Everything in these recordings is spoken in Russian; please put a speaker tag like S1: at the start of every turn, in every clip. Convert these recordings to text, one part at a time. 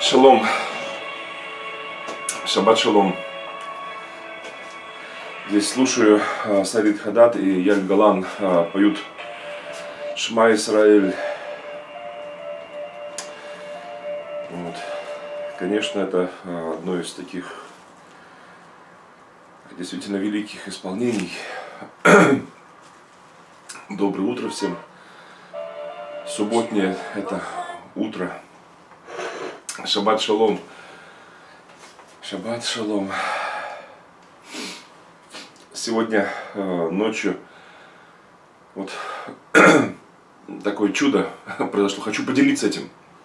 S1: Шалом, шаббат шалом. Здесь слушаю Сарит Хадат и Яль Галан поют Шма Исраэль. Вот. Конечно, это одно из таких действительно великих исполнений. Доброе утро всем. Субботнее это утро. Шаббат шалом. Шаббат шалом. Сегодня ночью вот такое чудо произошло. Хочу поделиться этим.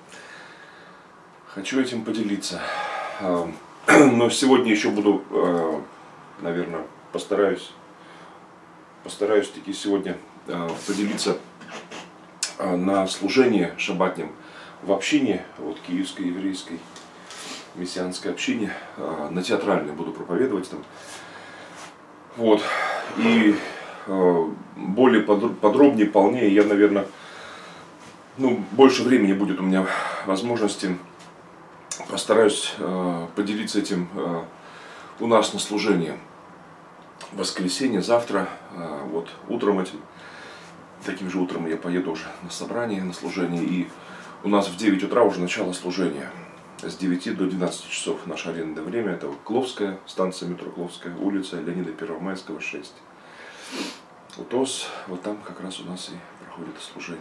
S1: Хочу этим поделиться. Но сегодня еще буду, наверное, постараюсь таки сегодня поделиться на служении шаббатнем в общине, вот киевской, еврейской, мессианской общине, на театральной буду проповедовать там. Вот. И более подробнее, полнее я, наверное, больше времени будет у меня возможности, постараюсь поделиться этим у нас на служении. В воскресенье, завтра, вот утром таким же утром я поеду уже на собрание, на служение. И у нас в 9 утра уже начало служения. С 9 до 12 часов наше арендное время. Это Кловская, станция метро Кловская, улица Леонида Первомайского, 6. УТОС, вот там как раз у нас и проходит служение.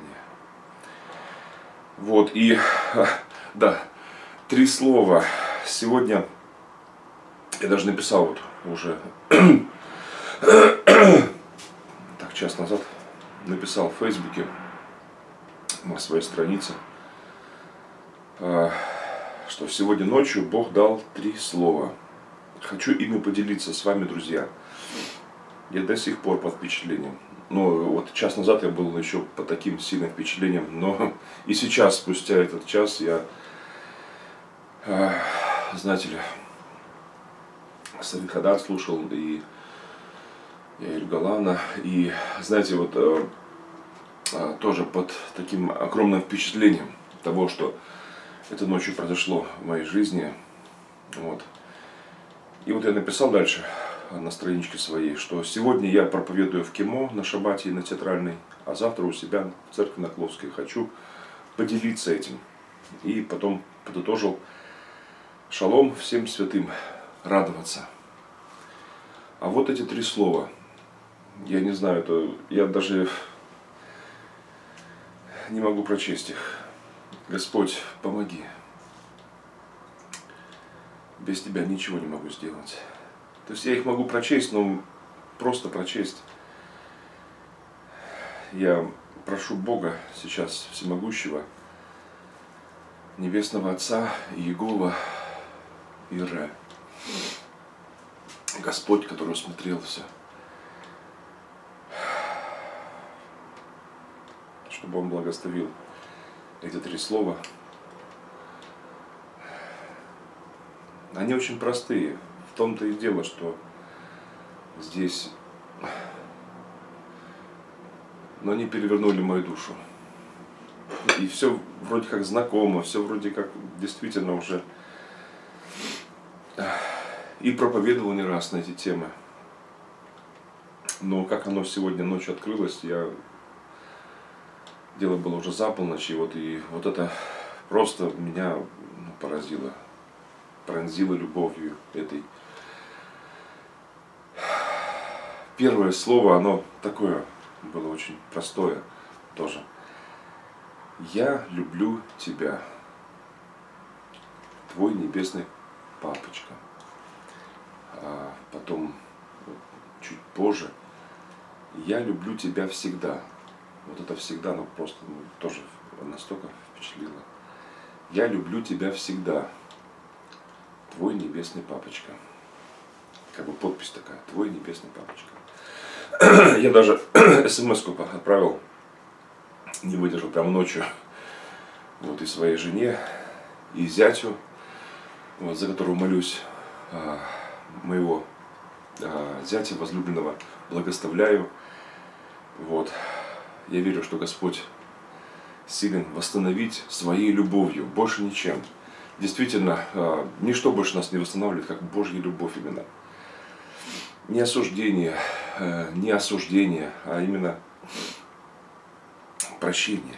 S1: Вот, и, да, 3 слова. Сегодня я даже написал вот уже, так, час назад, написал в Фейсбуке на своей странице, что сегодня ночью Бог дал 3 слова. Хочу ими поделиться с вами, друзья. Я до сих пор под впечатлением. Вот час назад я был еще под таким сильным впечатлением, но и сейчас, спустя этот час, я, знаете ли, Сарит Хадат слушал и Яль Галана, и, знаете, вот тоже под таким огромным впечатлением того, что это ночью произошло в моей жизни. Вот. И вот я написал дальше на страничке своей, что сегодня я проповедую в КИМО на шаббате и на театральной, а завтра у себя в церкви на Кловской. Хочу поделиться этим. И потом подытожил: шалом всем святым, радоваться. А вот эти 3 слова. Я не знаю, я даже не могу прочесть их. Господь, помоги. Без Тебя ничего не могу сделать. То есть я их могу прочесть, но просто прочесть. Я прошу Бога сейчас, Всемогущего, Небесного Отца, Иегова, Ире, Господь, который усмотрел все, чтобы Он благословил эти 3 слова. Они очень простые. В том-то и дело, что здесь, но они перевернули мою душу. И все вроде как знакомо, все вроде как действительно уже и проповедовал не раз на эти темы. Но как оно сегодня ночью открылось, дело было уже за полночь, и вот это просто меня поразило, пронзило любовью этой. Первое слово, оно такое было очень простое тоже. Я люблю тебя, твой небесный папочка. А потом, чуть позже, я люблю тебя всегда. Вот это всегда, просто тоже настолько впечатлило. Я люблю тебя всегда, твой небесный папочка. Как бы подпись такая, твой небесный папочка. Я даже смс-ку отправил, не выдержал, прям ночью, вот, и своей жене, и зятю, вот, за которого молюсь, моего зятя возлюбленного благословляю. Вот. Я верю, что Господь силен восстановить своей любовью, больше ничем, действительно, ничто больше нас не восстанавливает, как Божья любовь именно. Не осуждение, не осуждение, а именно прощение.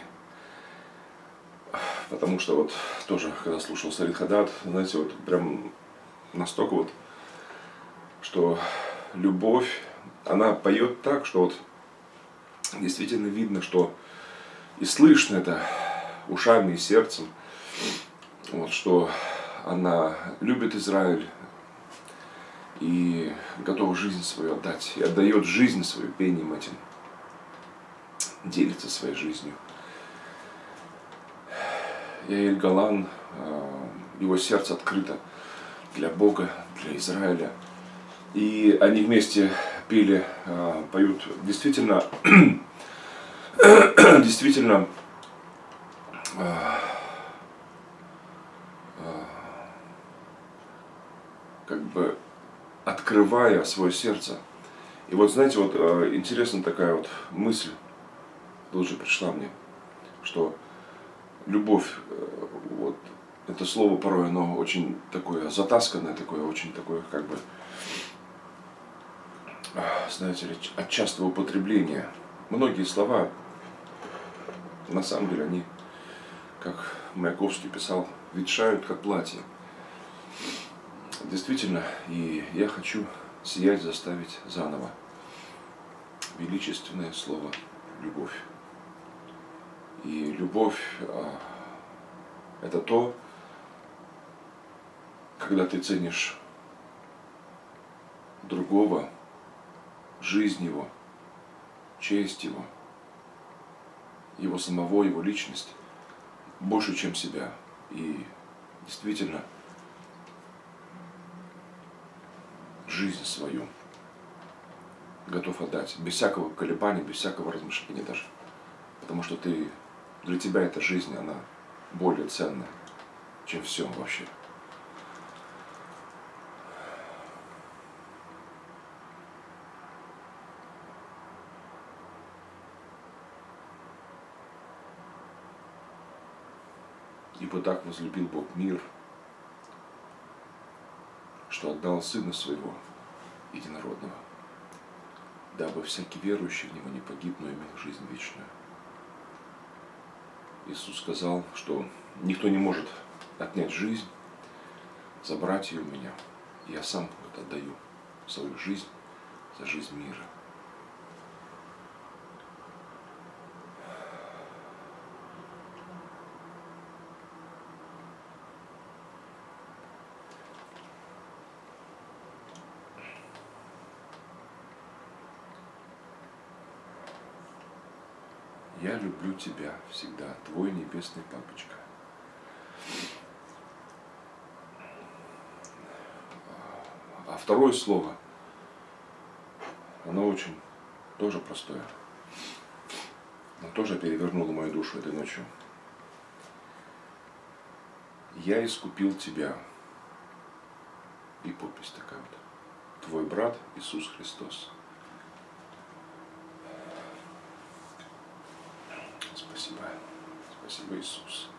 S1: Потому что вот тоже, когда слушал Сарит Хадад, знаете, вот прям настолько вот, что любовь, она поет так, что вот действительно видно, что и слышно это ушами и сердцем, вот, что она любит Израиль и готова жизнь свою отдать, и отдает жизнь свою пением этим, делится своей жизнью. Яэль Галан, его сердце открыто для Бога, для Израиля. И они вместе пели, поют действительно, действительно как бы открывая свое сердце. И вот знаете, вот интересная такая вот мысль тут же пришла мне, что любовь, вот это слово порой оно очень такое затасканное, такое очень такое как бы, знаете ли, от частого употребления. Многие слова, на самом деле, они, как Маяковский писал, ветшают как платье. Действительно, и я хочу сиять заставить заново. Величественное слово любовь. И любовь это то, когда ты ценишь другого, жизнь его, честь его, его самого, его личность больше, чем себя. И действительно жизнь свою готов отдать, без всякого колебания, без всякого размышления даже. Потому что для тебя эта жизнь, она более ценна, чем все вообще. Ибо так возлюбил Бог мир, что отдал Сына Своего Единородного, дабы всякий верующий в Него не погиб, но имел жизнь вечную. Иисус сказал, что никто не может отнять жизнь, забрать ее у меня. Я сам отдаю свою жизнь за жизнь мира. Я люблю тебя всегда, твой небесный папочка. А второе слово, оно очень тоже простое. Оно тоже перевернуло мою душу этой ночью. Я искупил тебя. И подпись такая вот. Твой брат Иисус Христос. Спасибо. Спасибо, Иисус.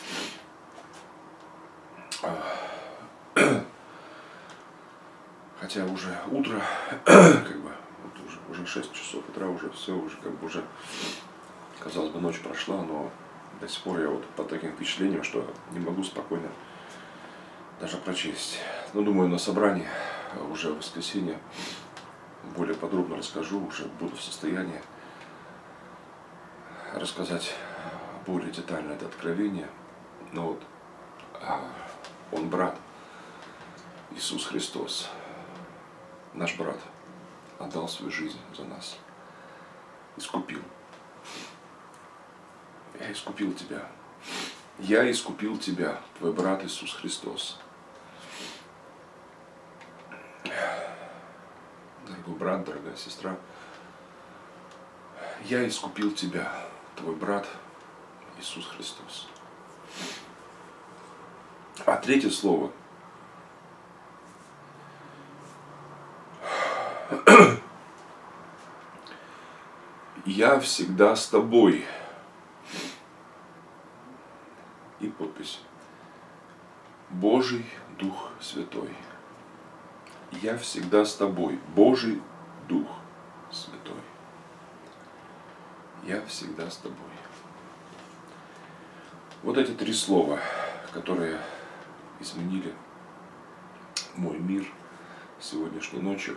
S1: Хотя уже утро, как бы, вот уже 6 часов утра, уже все, уже как бы уже, казалось бы, ночь прошла, но до сих пор я вот под таким впечатлением, что не могу спокойно даже прочесть. Но думаю, на собрании уже в воскресенье более подробно расскажу, уже буду в состоянии рассказать более детально это откровение. Но вот он брат, Иисус Христос, наш брат, отдал свою жизнь за нас, искупил. Я искупил тебя. Я искупил тебя, твой брат Иисус Христос. Дорогой брат, дорогая сестра, я искупил тебя, твой брат Иисус Христос. А третье слово. Я всегда с тобой. И подпись. Божий Дух Святой. Я всегда с тобой, Божий Дух Святой. Я всегда с тобой. Вот эти три слова, которые изменили мой мир сегодняшней ночью.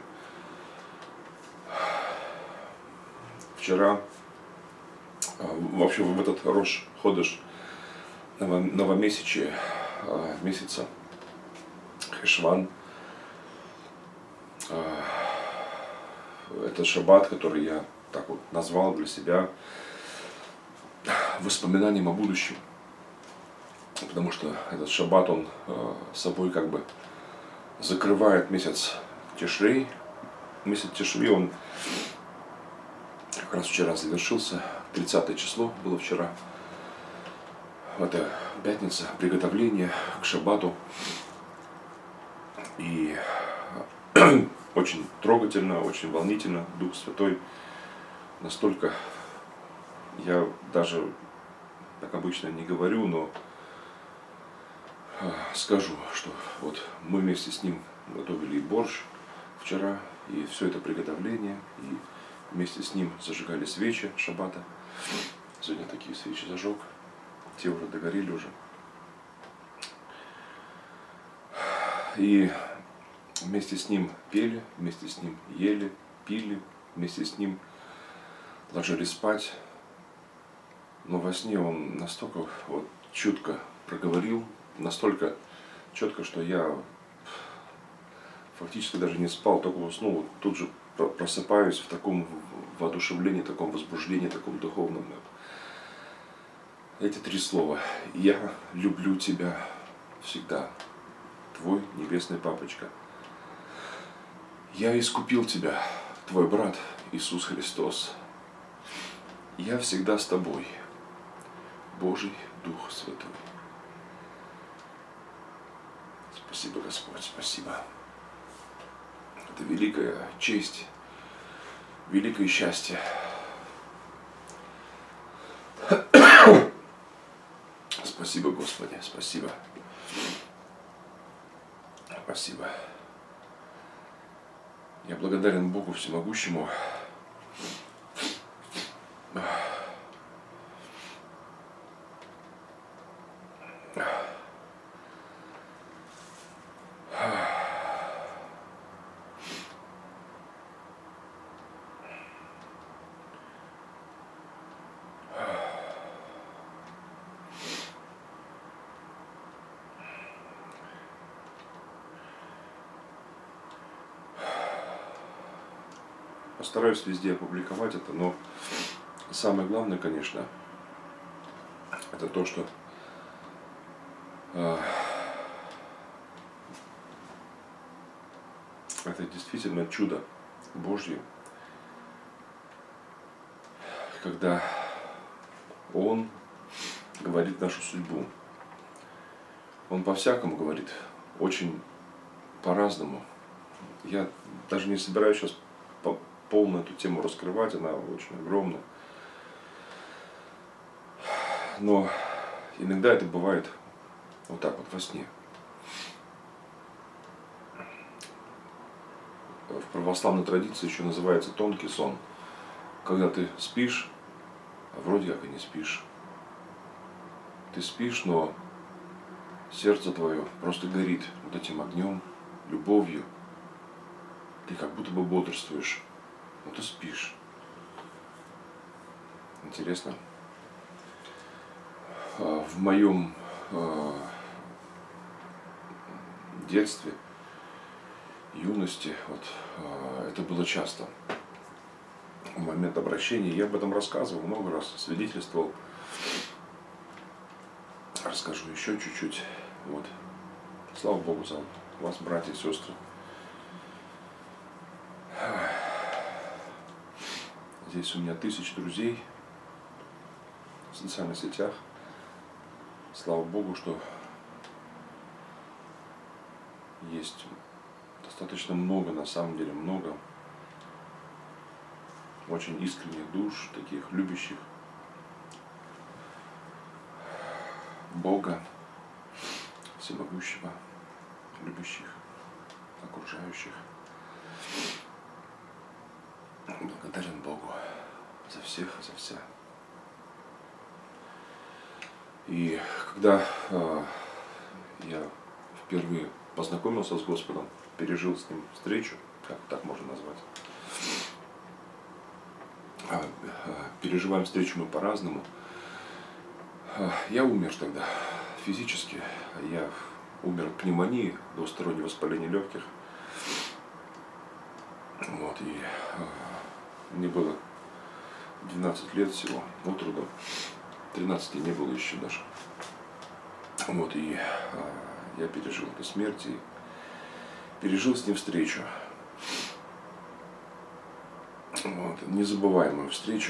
S1: Вчера, вообще в этот Рош Ходеш, новомесячие месяца Хешван, это шаббат, который я так вот назвал для себя воспоминанием о будущем. Потому что этот шаббат, он собой как бы закрывает месяц Тишрей. Месяц Тишрей, он как раз вчера завершился, 30 число было вчера. Это пятница, приготовление к шаббату. И очень трогательно, очень волнительно. Дух Святой настолько, я даже так обычно не говорю, но скажу, что вот мы вместе с ним готовили и борщ вчера, и все это приготовление, и вместе с ним зажигали свечи шаббата. Сегодня такие свечи зажег, те уже догорели уже. И вместе с ним пели, вместе с ним ели, пили, вместе с ним ложились спать. Но во сне он настолько вот чутко проговорил, настолько четко, что я фактически даже не спал, только уснул. Вот тут же просыпаюсь в таком воодушевлении, таком возбуждении, таком духовном. Эти три слова. Я люблю тебя всегда. Твой небесный папочка. Я искупил тебя, твой брат Иисус Христос. Я всегда с тобой, Божий Дух Святой. Спасибо, Господь, спасибо. Это великая честь, великое счастье. Спасибо, Господи, спасибо. Спасибо. Я благодарен Богу Всемогущему. Постараюсь везде опубликовать это, но самое главное, конечно, это то, что это действительно чудо Божье, когда Он говорит нашу судьбу. Он по-всякому говорит, очень по-разному. Я даже не собираюсь сейчас полную эту тему раскрывать, она очень огромна. Но иногда это бывает вот так вот во сне. В православной традиции еще называется тонкий сон. Когда ты спишь, а вроде как и не спишь. Ты спишь, но сердце твое просто горит вот этим огнем, любовью. Ты как будто бы бодрствуешь, но ты спишь. Интересно. В моем детстве, юности, вот, это было часто. В момент обращения я об этом рассказывал много раз, свидетельствовал. Расскажу еще чуть-чуть. Вот. Слава Богу за вас, братья и сестры. Здесь у меня 1000 друзей в социальных сетях. Слава Богу, что есть достаточно много, на самом деле много очень искренних душ, таких любящих Бога, всемогущего, любящих, окружающих. Благодарен Богу за всех и за вся. И когда я впервые познакомился с Господом, пережил с Ним встречу, как так можно назвать, переживаем встречу мы по-разному. Я умер тогда физически, я умер от пневмонии, двустороннее воспаление легких. Вот, и мне было 12 лет всего, от роду, 13 не было еще даже. Вот, и я пережил эту смерть и пережил с ним встречу. Вот, незабываемую встречу.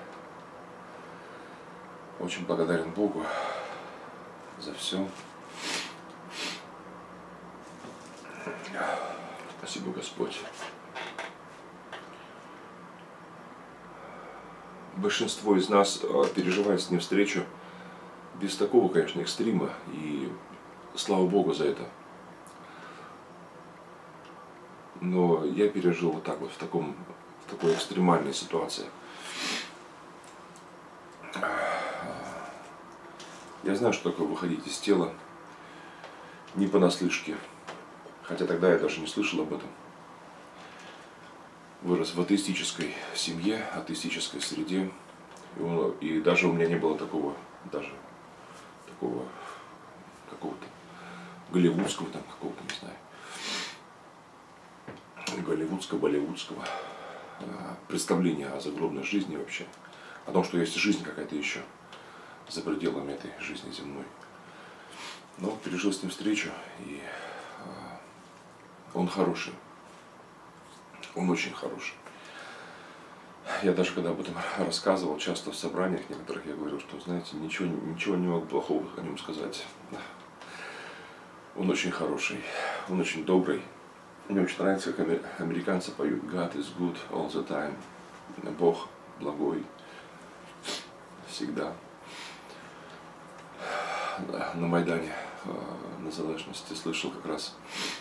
S1: Очень благодарен Богу за все. Спасибо, Господь. Большинство из нас переживает с ним встречу без такого, конечно, экстрима. И слава Богу за это. Но я пережил вот так вот, в такой экстремальной ситуации. Я знаю, что такое выходить из тела не понаслышке. Хотя тогда я даже не слышал об этом. Вырос в атеистической семье, атеистической среде. И даже у меня не было такого какого-то голливудского, там, какого-то, не знаю, болливудского представления о загробной жизни вообще. О том, что есть жизнь какая-то еще за пределами этой жизни земной. Но пережил с ним встречу, и он хороший. Он очень хороший. Я даже когда об этом рассказывал, часто в собраниях некоторых, я говорил, что, знаете, ничего не могу плохого о нем сказать. Он очень хороший, он очень добрый. Мне очень нравится, как американцы поют God is good all the time. Бог благой всегда. На Майдане Незалежности слышал как раз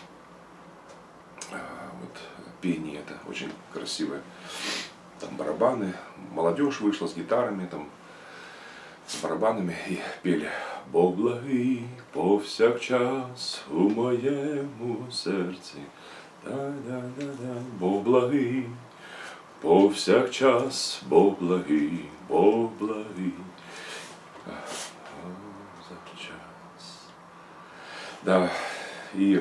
S1: вот пение это очень красивое. Там барабаны, молодежь вышла с гитарами, там, с барабанами и пели: Бог благий повсякчас у моєму серці. Да-да-да-да. Бог благий повсякчас, Бог благий, Бог благий. Да, и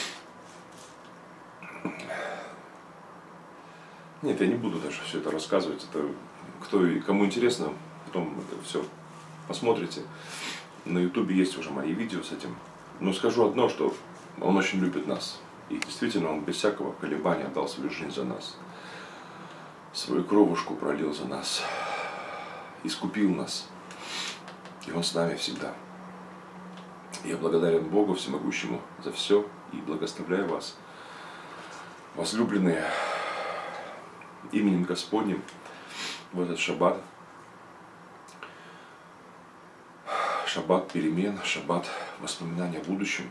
S1: нет, я не буду даже все это рассказывать. Это кому интересно, потом это все посмотрите. На ютубе есть уже мои видео с этим. Но скажу одно, что он очень любит нас. И действительно, он без всякого колебания отдал свою жизнь за нас. Свою кровушку пролил за нас. Искупил нас. И он с нами всегда. Я благодарен Богу Всемогущему за все и благословляю вас, возлюбленные, именем Господним в этот шаббат. Шаббат перемен, шаббат воспоминания о будущем.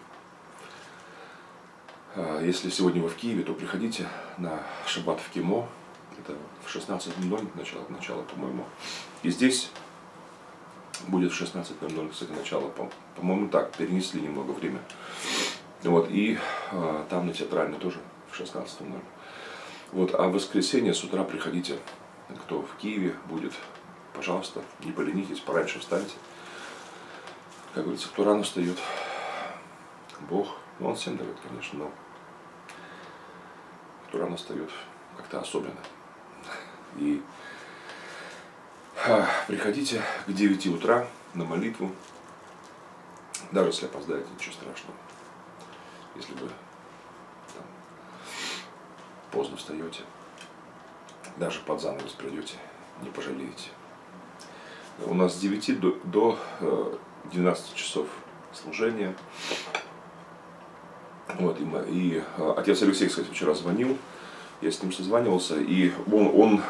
S1: Если сегодня вы в Киеве, то приходите на шаббат в КИМО. Это в 16:00 начало, по-моему. И здесь будет в 16:00, кстати, начало. По-моему, так, перенесли немного время. Вот, и там на Театральной тоже в 16:00. Вот, а в воскресенье с утра приходите, кто в Киеве будет, пожалуйста, не поленитесь, пораньше встаньте. Как говорится, кто рано встает, Бог, ну он всем дает, конечно, но кто рано встает, как-то особенно. И приходите к 9 утра на молитву, даже если опоздаете, ничего страшного. Если вы там поздно встаете, даже под занавес придете, не пожалеете. У нас с 9 до 12 часов служения. Вот, и отец Алексей, кстати, вчера звонил, я с ним созванивался, и он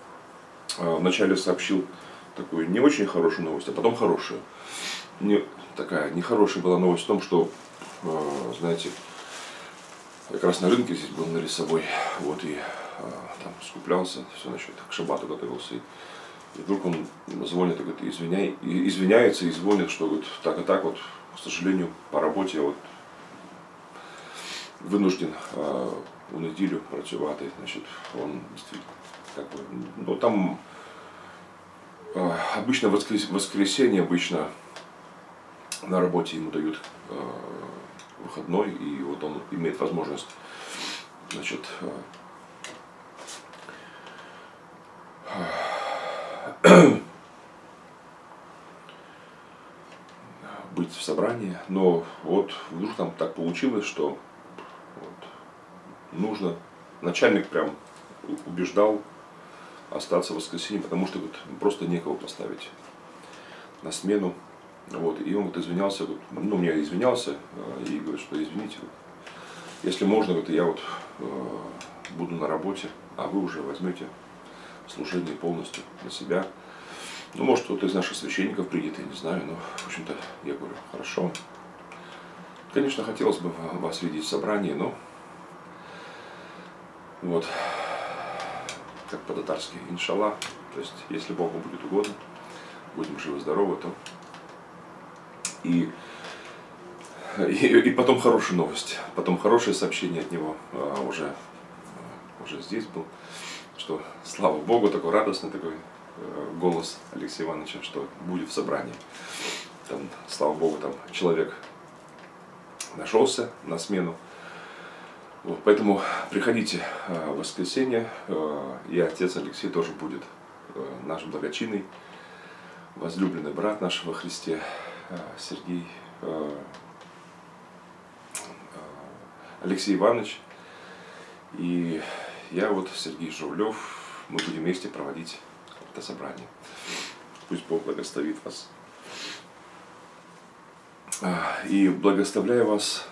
S1: вначале сообщил такую не очень хорошую новость, а потом хорошую. такая нехорошая была новость в том, что, знаете, я как раз на рынке здесь был на Лесовой, вот, и там скуплялся, все, значит, к шабату готовился. И вдруг он звонит и говорит, извиняется и звонит, что говорит, так и так вот, к сожалению, по работе я вот вынужден у неділю працювати. Значит, он действительно, как бы, ну там обычно воскресенье, обычно на работе ему дают выходной, и вот он имеет возможность, значит, быть в собрании, но вот вдруг там так получилось, что вот, нужно, начальник прям убеждал остаться в воскресенье, потому что вот, просто некого поставить на смену. Вот, и он вот извинялся, вот, ну, мне извинялся и говорит, что извините, вот, если можно, вот, я вот буду на работе, а вы уже возьмете служение полностью на себя. Ну, может, кто-то из наших священников придет, я не знаю, но, в общем-то, я говорю, хорошо. Конечно, хотелось бы вас видеть в собрании, но вот, как по-татарски, иншаллах, то есть, если Богу будет угодно, будем живы-здоровы, то и потом хорошая новость, потом хорошее сообщение от него уже здесь был, что, слава Богу, такой радостный такой голос Алексея Ивановича, что будет в собрании. Там, слава Богу, там человек нашелся на смену. Вот, поэтому приходите в воскресенье, и отец Алексей тоже будет наш благочинный, возлюбленный брат наш во Христе, Сергей Алексей Иванович. И я вот, Сергей Журавлев, мы будем вместе проводить это собрание. Пусть Бог благословит вас. И благословляю вас,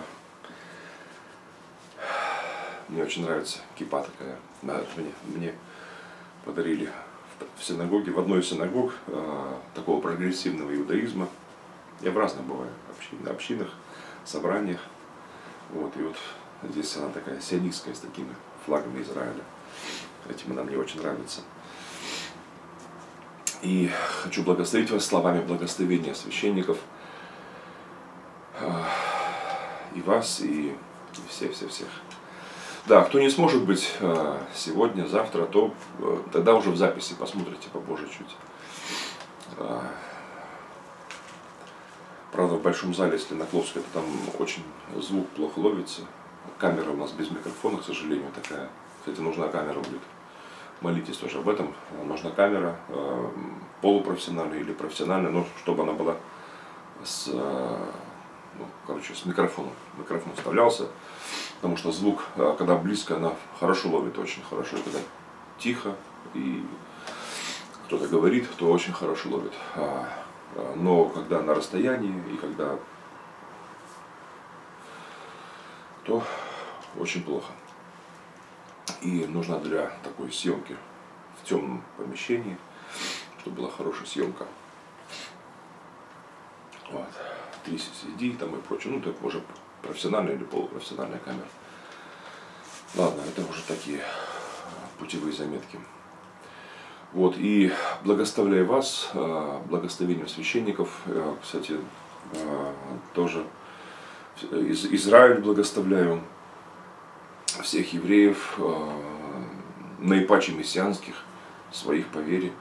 S1: мне очень нравится кипа такая, мне подарили в синагоге, в одной из синагог такого прогрессивного иудаизма. Я в разных бываю общинах, собраниях. Вот, и вот здесь она такая сионистская, с такими флагами Израиля. Этим она мне очень нравится. И хочу благословить вас словами благословения священников. И вас, и всех. Да, кто не сможет быть сегодня, завтра, то тогда уже в записи посмотрите попозже чуть. Правда, в большом зале, если на Кловской, то там очень звук плохо ловится. Камера у нас без микрофона, к сожалению, такая. Кстати, нужна камера будет. Молитесь тоже об этом. Нужна камера полупрофессиональная или профессиональная, но чтобы она была с микрофоном. Микрофон вставлялся, потому что звук, когда близко, она хорошо ловит, очень хорошо. И когда тихо и кто-то говорит, то очень хорошо ловит. Но когда на расстоянии и когда, то очень плохо. И нужна для такой съемки в темном помещении, чтобы была хорошая съемка. Вот. 30 CD там и прочее. Ну, это уже профессиональная или полупрофессиональная камера. Ладно, это уже такие путевые заметки. Вот, и благословляю вас, благословением священников, кстати, тоже Израиль благословляю, всех евреев, наипаче мессианских, своих по вере,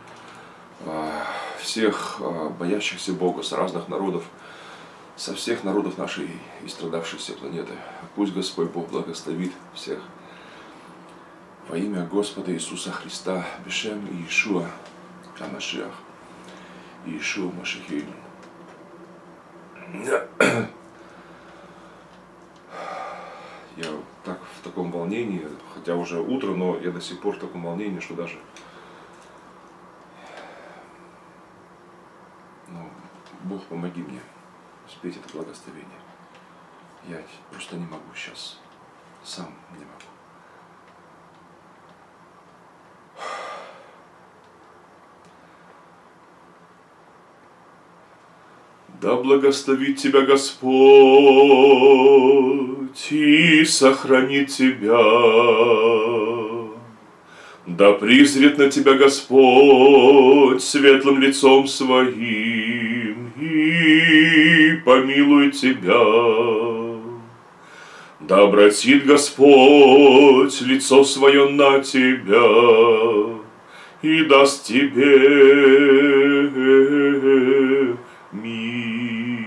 S1: всех боящихся Бога с разных народов, со всех народов нашей истрадавшейся планеты. Пусть Господь Бог благословит всех. Во имя Господа Иисуса Христа, Бешем Иешуа Амашиах, Иешуа Машихейну. Я так в таком волнении, хотя уже утро, но я до сих пор в таком волнении, что даже Бог, помоги мне успеть это благословение. Я просто не могу сейчас, сам не могу. Да благословит тебя Господь и сохранит тебя. Да призрит на тебя Господь светлым лицом своим и помилует тебя. Да обратит Господь лицо свое на тебя и даст тебе мир.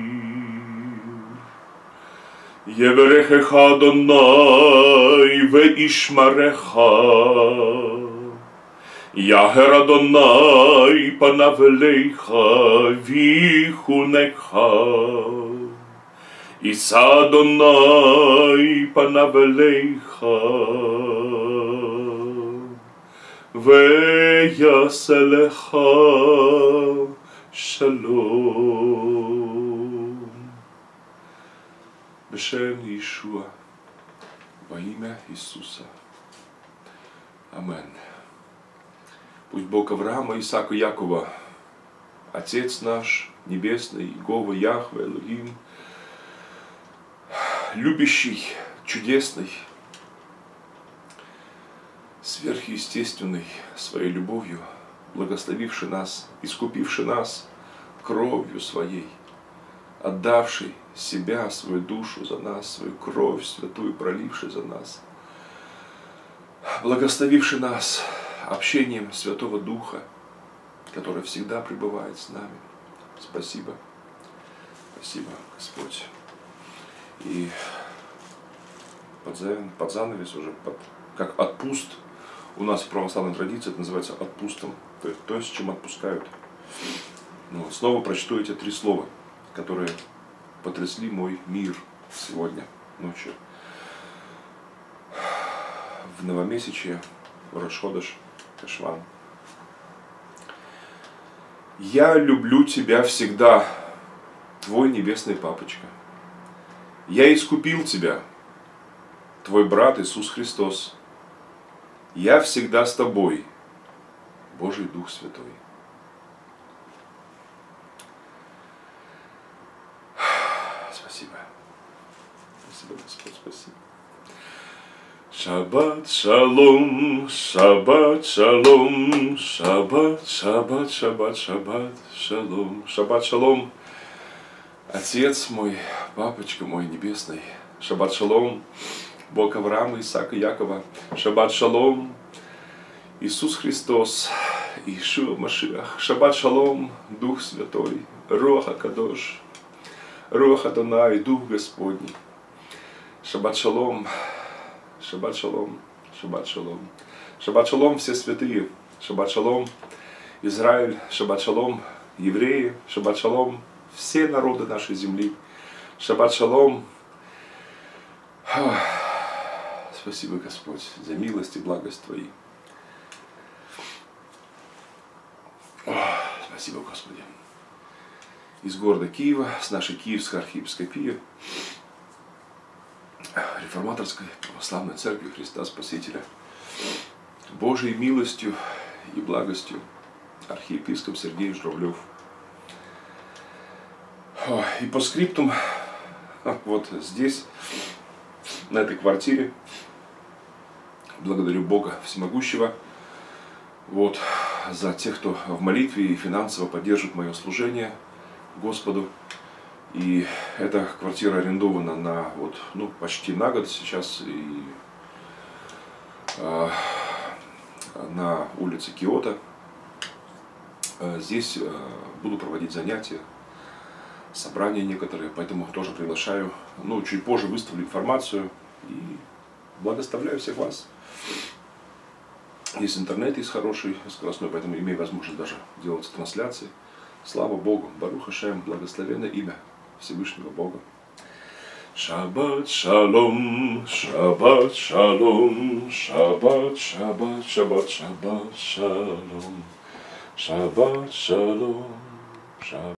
S1: Еверехеха Адонай веишмареха. Яхер Адонай панав элейха вихунекха. Иса Адонай панав элейха веяселеха шалом. Бешем Иешуа, во имя Иисуса. Амен. Пусть Бог Авраама, Исаака, Якова, Отец наш, Небесный, Иегова, Яхве, Элохим, любящий, чудесный, сверхъестественный своей любовью, благословивший нас, искупивший нас кровью своей, отдавший себя, свою душу за нас, свою кровь святую проливший за нас, благословивший нас общением Святого Духа, который всегда пребывает с нами. Спасибо. Спасибо, Господь. И под занавес уже, как отпуст, у нас в православной традиции это называется отпустом, то есть чем отпускают. Ну, снова прочту эти 3 слова, которые потрясли мой мир сегодня ночью. В новомесячье, в Рош ходеш Тешван. Я люблю тебя всегда, твой небесный папочка. Я искупил тебя, твой брат Иисус Христос. Я всегда с тобой, Божий Дух Святой. Спасибо. Спасибо, Господь, спасибо. Шаббат шалом, шаббат шалом, шаббат, шаббат, шаббат, шаббат шалом. Шаббат шалом, Отец мой, папочка мой небесный. Шаббат шалом, Бог Авраама, Исаака, Якова. Шаббат шалом, Иисус Христос, Иешуа Машиах. Шаббат шалом, Дух Святой, Руах ха-Кадош, Руах Адонай, Дух Господний. Шаббат шалом, Шаббат шалом, Шаббат шалом. Шаббат шалом, все святые. Шаббат шалом, Израиль. Шаббат шалом, евреи. Шаббат шалом, все народы нашей земли. Шаббат шалом. Спасибо, Господь, за милость и благость Твои. Спасибо, Господи. Из города Киева, с нашей Киевской архиепископии, Реформаторской православной церкви Христа Спасителя, Божьей милостью и благостью архиепископ Сергей Журавлев. И по скриптум, вот здесь, на этой квартире, благодарю Бога Всемогущего, вот, за тех, кто в молитве и финансово поддерживает мое служение Господу. И эта квартира арендована на вот, ну, почти на год сейчас, и на улице Киото. Здесь буду проводить занятия, собрания некоторые, поэтому тоже приглашаю. Ну, чуть позже выставлю информацию и благословляю всех вас. Есть интернет, есть хороший, скоростной, поэтому имею возможность даже делать трансляции. Слава Богу, Барух Ашем, благословенное имя Всевышнего Бога. Шаббат шалом, шаббат шалом, шаббат, шаббат, шаббат, шаббат шалом, шаббат шалом, шаббат.